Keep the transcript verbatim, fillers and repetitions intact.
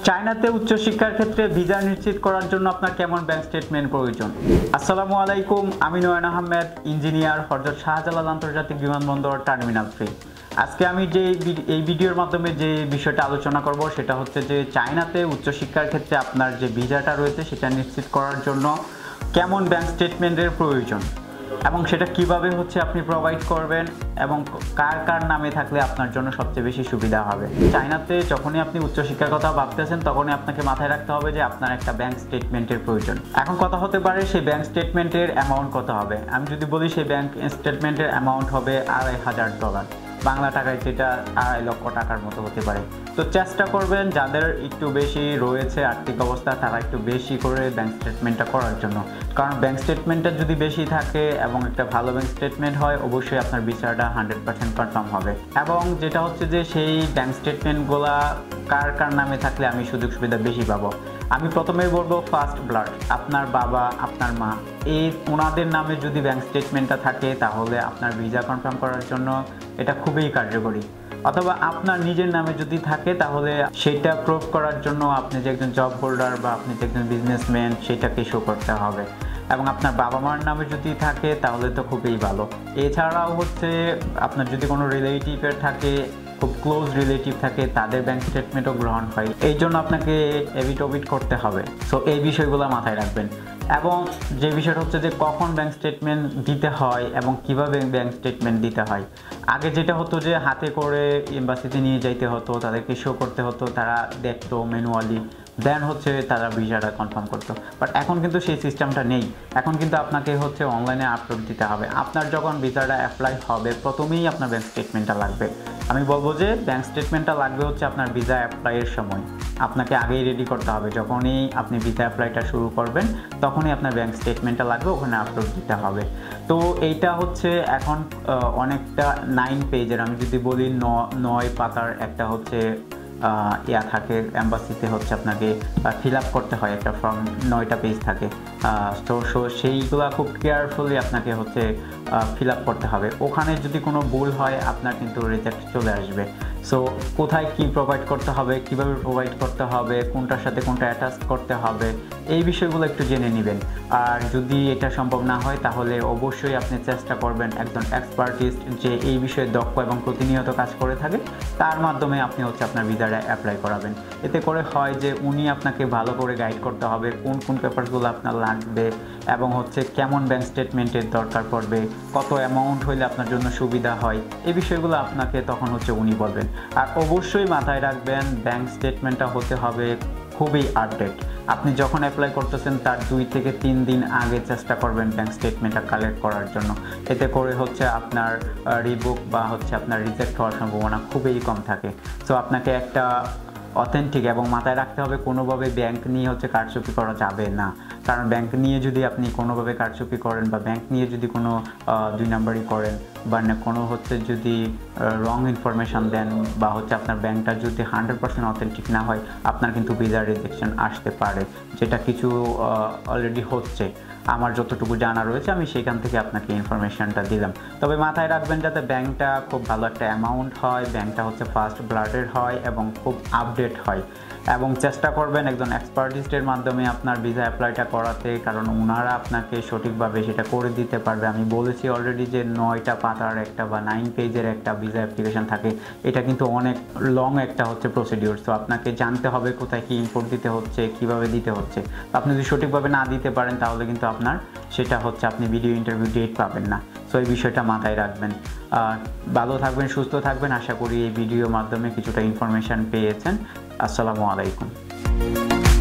চায়নাতে উচ্চশিক্ষার ক্ষেত্রে ভিসা নিশ্চিত করার জন্য আপনার কেমন ব্যাংক স্টেটমেন্ট প্রয়োজন? আসসালামু আলাইকুম, আমি নয়ন আহমেদ, ইঞ্জিনিয়ার, হযরত শাহজালাল আন্তর্জাতিক বিমানবন্দর, টার্মিনাল থ্রি। আজকে আমি যে এই ভিডিওর মাধ্যমে যে বিষয়টা আলোচনা করব সেটা হচ্ছে যে চায়নাতে উচ্চশিক্ষার ক্ষেত্রে আপনার যে ভিসাটা রয়েছে সেটা নিশ্চিত করার জন্য কেমন ব্যাংক স্টেটমেন্টের প্রয়োজন এবং সেটা কিভাবে হচ্ছে আপনি প্রোভাইড করবেন এবং কার কার নামে থাকলে আপনার জন্য সবচেয়ে বেশি সুবিধা হবে। চায়নাতে যখনই আপনি উচ্চশিক্ষার কথা ভাবতেছেন তখনই আপনাকে মাথায় রাখতে হবে যে আপনার একটা ব্যাংক স্টেটমেন্টের প্রয়োজন। এখন কথা হতে পারে সেই ব্যাংক স্টেটমেন্টের অ্যামাউন্ট কত হবে। আমি যদি বলি সেই ব্যাংক স্টেটমেন্টের অ্যামাউন্ট হবে আড়াই হাজার ডলার, বাংলা টাকায় যেটা আড়াই লক্ষ টাকার মতো হতে পারে। তো চেষ্টা করবেন যাদের একটু বেশি রয়েছে আর্থিক অবস্থা তারা একটু বেশি করে ব্যাংক স্টেটমেন্টটা করার জন্য, কারণ ব্যাংক স্টেটমেন্টটা যদি বেশি থাকে এবং একটা ভালো ব্যাংক স্টেটমেন্ট হয় অবশ্যই আপনার ভিসাটা হান্ড্রেড পার্সেন্ট কনফার্ম হবে। এবং যেটা হচ্ছে যে সেই ব্যাংক স্টেটমেন্টগুলা কার কার নামে থাকলে আমি সুযোগ সুবিধা বেশি পাবো। আমি প্রথমেই বলবো ফার্স্ট ব্লাড, আপনার বাবা, আপনার মা, এই ওনাদের নামে যদি ব্যাংক স্টেটমেন্টটা থাকে তাহলে আপনার ভিসা কনফার্ম করার জন্য এটা খুবই কার্যকরী। অথবা আপনার নিজের নামে যদি থাকে তাহলে সেটা প্রুভ করার জন্য আপনি যে একজন জব হোল্ডার বা আপনি যে একজন বিজনেসম্যান সেটাকে শো করতে হবে। এবং আপনার বাবা মার নামে যদি থাকে তাহলে তো খুবই ভালো। এছাড়াও হচ্ছে আপনার যদি কোনো রিলেটিভের থাকে, খুব ক্লোজ রিলেটিভ থাকে, তাদের ব্যাংক স্টেটমেন্টও গ্রহণ হয়, এই জন্য আপনাকে এভিট করতে হবে। সো এই বিষয়গুলো মাথায় রাখবেন। এবং যে বিষয়টা হচ্ছে যে কখন ব্যাংক স্টেটমেন্ট দিতে হয় এবং কিভাবে ব্যাংক স্টেটমেন্ট দিতে হয়। আগে যেটা হতো যে হাতে করে এম্বাসিতে নিয়ে যাইতে হতো, তাদেরকে শো করতে হতো, তারা দেখতো ম্যানুয়ালি, দেন হচ্ছে তারা ভিসাটা কনফার্ম করতো। বাট এখন কিন্তু সেই সিস্টেমটা নেই। এখন কিন্তু আপনাকে হচ্ছে অনলাইনে আপলোড দিতে হবে। আপনার যখন ভিসাটা অ্যাপ্লাই হবে প্রথমেই আপনার ব্যাংক স্টেটমেন্টটা লাগবে। আমি বলবো যে ব্যাংক স্টেটমেন্টটা লাগবে হচ্ছে আপনার ভিসা অ্যাপ্লাইয়ের সময়। আপনাকে আগেই রেডি করতে হবে, যখনই আপনি ভিসা অ্যাপ্লাইটা শুরু করবেন তখনই আপনার ব্যাংক স্টেটমেন্টটা লাগবে, ওখানে আপলোড দিতে হবে। তো এইটা হচ্ছে এখন অনেকটা নাইন পেজের, আমি যদি বলি নয় পাতার একটা হচ্ছে ইয়া থাকে, এম্বাসিতে হচ্ছে আপনাকে ফিল আপ করতে হয় একটা ফর্ম, নয়টা পেজ থাকে। তো সো সেইগুলো খুব কেয়ারফুলি আপনাকে হচ্ছে ফিল আপ করতে হবে। ওখানে যদি কোনো ভুল হয় আপনার কিন্তু রিজেক্ট চলে আসবে। সো কোথায় কি প্রোভাইড করতে হবে, কিভাবে প্রোভাইড করতে হবে, কোনটার সাথে কোনটা অ্যাটাচ করতে হবে, এই বিষয়গুলো একটু জেনে নেবেন। আর যদি এটা সম্ভব না হয় তাহলে অবশ্যই আপনি চেষ্টা করবেন একজন এক্সপার্টিস্ট যে এই বিষয়ে দক্ষ এবং প্রতিনিয়ত কাজ করে থাকে তার মাধ্যমে আপনি হচ্ছে আপনার ভিসাটা অ্যাপ্লাই করাবেন। এতে করে হয় যে উনি আপনাকে ভালো করে গাইড করতে হবে কোন কোন পেপারসগুলো আপনার লাগবে এবং হচ্ছে কেমন ব্যাংক স্টেটমেন্টের দরকার পড়বে, কত অ্যামাউন্ট হইলে আপনার জন্য সুবিধা হয়, এই বিষয়গুলো আপনাকে তখন হচ্ছে উনি বলবেন। আর অবশ্যই মাথায় রাখবেন ব্যাংক স্টেটমেন্টটা হতে হবে খুবই আপডেট। আপনি যখন অ্যাপ্লাই করতেছেন তার দুই থেকে তিন দিন আগে চেষ্টা করবেন ব্যাংক স্টেটমেন্টটা কালেক্ট করার জন্য। এতে করে হচ্ছে আপনার রিবুক বা হচ্ছে আপনার রিজেক্ট হওয়ার সম্ভাবনা খুবই কম থাকে। সো আপনাকে একটা অথেন্টিক এবং মাথায় রাখতে হবে কোনোভাবে ব্যাংক নিয়ে হচ্ছে কারচুপি করা যাবে না। কারণ ব্যাংক নিয়ে যদি আপনি কোনোভাবে কারচুপি করেন বা ব্যাংক নিয়ে যদি কোনো দুই নাম্বারই করেন বা কোনো হচ্ছে যদি রং ইনফরমেশান দেন বা হচ্ছে আপনার ব্যাংকটা যদি হান্ড্রেড পার্সেন্ট অথেন্টিক না হয় আপনার কিন্তু ভিসা রিজেকশন আসতে পারে, যেটা কিছু অলরেডি হচ্ছে। আমার যতটুকু জানা রয়েছে আমি সেখান থেকে আপনাকে ইনফরমেশানটা দিলাম। তবে মাথায় রাখবেন যাতে ব্যাংকটা খুব ভালো একটা অ্যামাউন্ট হয়, ব্যাংকটা হচ্ছে ফার্স্ট ব্লাডের হয় এবং খুব আপডেট হয়। এবং চেষ্টা করবেন একজন এক্সপার্টিস্টের মাধ্যমে আপনার ভিসা অ্যাপ্লাইটা করাতে, কারণ ওনারা আপনাকে সঠিকভাবে সেটা করে দিতে পারবে। আমি বলেছি অলরেডি যে নয়টা পাতার একটা বা নাইন পেজের একটা ভিসা অ্যাপ্লিকেশন থাকে, এটা কিন্তু অনেক লং একটা হচ্ছে প্রসিডিওর। তো আপনাকে জানতে হবে কোথায় কি ইনপুট দিতে হচ্ছে, কিভাবে দিতে হচ্ছে। আপনি যদি সঠিকভাবে না দিতে পারেন তাহলে কিন্তু আপনার সেটা হচ্ছে আপনি ভিডিও ইন্টারভিউ ডেট পাবেন না। সো এই বিষয়টা মাথায় রাখবেন। ভালো থাকবেন, সুস্থ থাকবেন। আশা করি এই ভিডিওর মাধ্যমে কিছুটা ইনফরমেশান পেয়েছেন। আসসালামু আলাইকুম।